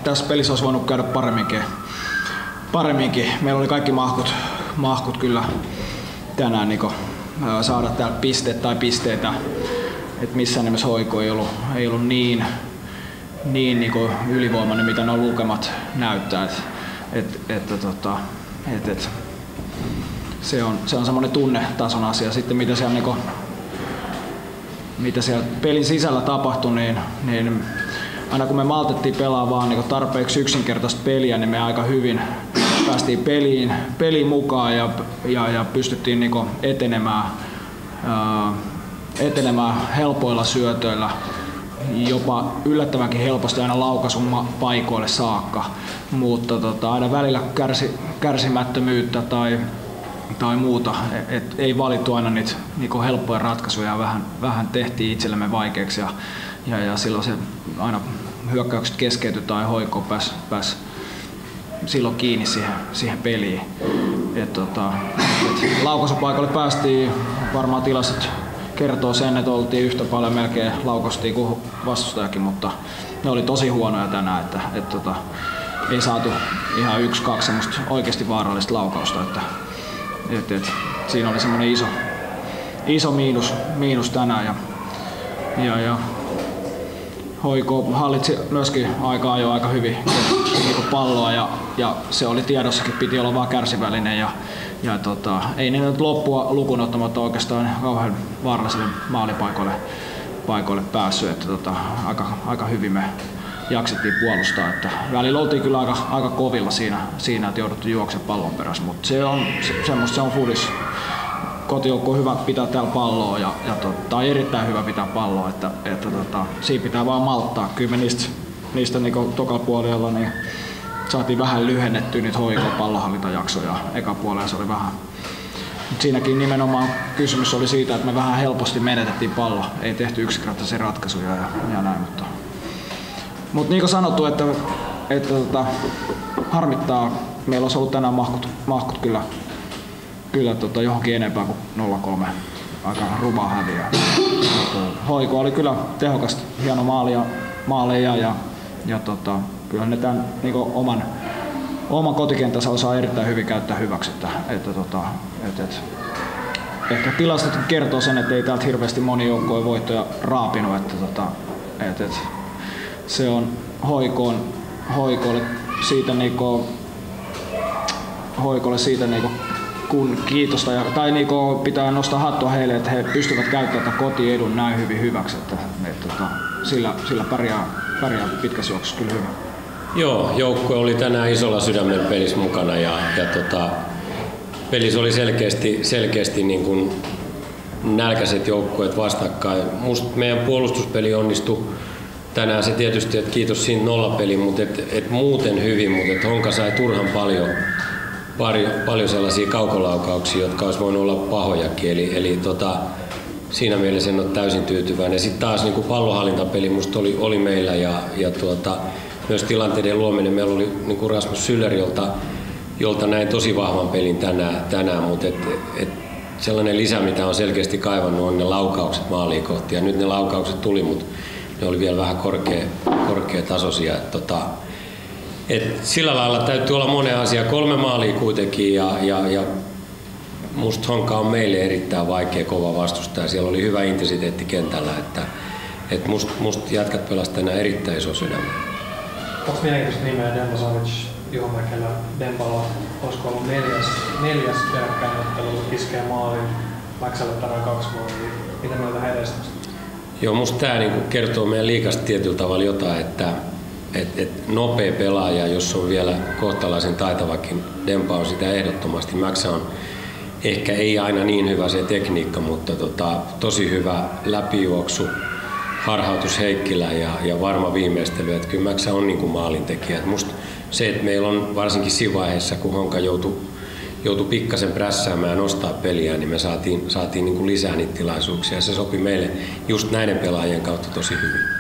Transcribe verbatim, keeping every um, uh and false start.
tässä pelissä olisi voinut käydä paremminkin. paremminkin. Meillä oli kaikki mahkut, mahkut kyllä tänään niin saada täällä pisteet tai pisteitä. Et missään nimessä Hoiko ei ollut, ei ollut niin, niin, niin ylivoimainen, mitä nuo lukemat näyttää. Et, et, et, tota, et, et, se on, se on semmoinen tunnetason asia. Sitten mitä siellä, niin kuin, mitä siellä pelin sisällä tapahtui, niin, niin aina kun me maltettiin pelaa vaan niin tarpeeksi yksinkertaista peliä, niin me aika hyvin päästiin peliin, peliin mukaan ja, ja, ja pystyttiin niin etenemään, ää, etenemään helpoilla syötöillä, jopa yllättävänkin helposti aina laukaisun paikoille saakka, mutta tota, aina välillä kärsi, kärsimättömyyttä tai, tai muuta, et ei valittu aina niitä niin helppoja ratkaisuja, vähän, vähän tehtiin itsellemme vaikeaksi ja, ja, ja silloin se aina hyökkäykset keskeytyi tai Hoiko pääsi pääs silloin kiinni siihen, siihen peliin. Et, tota, et laukaisupaikalle päästiin, varmaan tilastot kertoo sen, että oltiin yhtä paljon melkein laukastiin kuin vastustajakin, mutta ne oli tosi huonoja tänään, että et, tota, ei saatu ihan yksi, kaksi semmoista oikeasti vaarallista laukausta. Että, et, et, siinä oli semmoinen iso, iso miinus, miinus tänään. Ja, ja, ja Hoiko hallitsi myöskin aika ajoin aika hyvin palloa ja, ja se oli tiedossakin, piti olla vaan kärsivällinen ja, ja tota, ei ne nyt loppua lukuun ottamatta oikeastaan kauhean vaarallisille maalipaikoille paikoille päässyt, että tota, aika, aika hyvin me jaksettiin puolustaa, että välillä oltiin kyllä aika, aika kovilla siinä, siinä että jouduttiin juoksemaan pallon perässä, mutta se on se, semmoista, se on fudis. Kotijoukko on hyvä pitää täällä palloa ja, ja tota, erittäin hyvä pitää palloa, että, että tota, siinä pitää vaan malttaa. Kyllä me niistä, niistä niin tokalla puolella niin saatiin vähän lyhennettyä niitä Hoikon pallohallintajaksoja eka puolella se oli vähän. Mut siinäkin nimenomaan kysymys oli siitä, että me vähän helposti menetettiin pallo, ei tehty yksinkertaisia ratkaisuja ja, ja näin. Mutta, mutta niin kuin sanottu, että, että tota, harmittaa, meillä olisi ollut tänään mahkut, mahkut kyllä. Kyllä tota, johonkin enempää kuin nolla kolme. Aika ruma häviää. Hoiko oli kyllä tehokas, hieno maalia, maaleja ja, ja tota, kyllä ne tämän niin oman, oman kotikentänsä osaa erittäin hyvin käyttää hyväksi. Että, että, tota, et, et, ehkä tilastot kertoo sen, että ei täältä hirveästi moni joukkojen voittoja raapinut. Että, tota, et, et, se on Hoikoon, Hoikolle siitä, niinku, Hoikolle siitä niinku, kun kiitosta ja, tai niinku pitää nostaa hattua heille, että he pystyvät käyttämään kotiedun näin hyvin hyväksi, että, että, että sillä, sillä pärjää, pärjää pitkässä juoksussa kyllä hyvin. Joo, joukkue oli tänään isolla sydämen pelissä mukana ja, ja tota, pelissä oli selkeästi, selkeästi niin kuin nälkäiset joukkueet vastakkain. Musta meidän puolustuspeli onnistui tänään se tietysti, että kiitos siitä nollapeli, mutta et, et muuten hyvin, mutta et Honka sai turhan paljon Paljon, paljon sellaisia kaukolaukauksia, jotka olisi voinut olla pahojakin, eli, eli tota, siinä mielessä en ole täysin tyytyväinen. Sitten taas niin kuin pallohallintapeli musta oli, oli meillä ja, ja tuota, myös tilanteiden luominen. Meillä oli niin kuin Rasmus Syller, jolta, jolta näin tosi vahvan pelin tänään, tänään mutta et, et sellainen lisä, mitä on selkeästi kaivannut, on ne laukaukset maaliin kohti. Ja nyt ne laukaukset tuli, mutta ne oli vielä vähän korkea, korkeatasoisia. Et, tota, Et sillä lailla täytyy olla monen asia. Kolme maalia kuitenkin ja, ja, ja musta Honka on meille erittäin vaikea kova vastustaja. Siellä oli hyvä intensiteetti kentällä, että et musta must jätkät pelasivat tänään erittäin iso sydämen. Kaksi mielenkiintoista nimeä, Demba Savic, Juho Mäkelä, Dembala. Olisiko ollut neljäs, neljäs peräkkäin ottelu, iskee maalin, Mäksälle tänään kaksi maalia. Mitä mieltä heidästä? Joo, musta tää niinku kertoo meidän liigasta tietyllä tavalla jotain, että Et, et nopea pelaaja, jos on vielä kohtalaisen taitavakin, Demba on sitä ehdottomasti. Mäksä on ehkä ei aina niin hyvä se tekniikka, mutta tota, tosi hyvä läpijuoksu, harhautus Heikkilä ja, ja varma viimeistely. Et kyllä Mäksä on niin kuin maalintekijä. Et musta se, että meillä on varsinkin siinä vaiheessa, kun Honka joutui, joutui pikkasen prässäämään ja nostaa peliä, niin me saatiin, saatiin niin kuin lisää niitä tilaisuuksia. Se sopi meille just näiden pelaajien kautta tosi hyvin.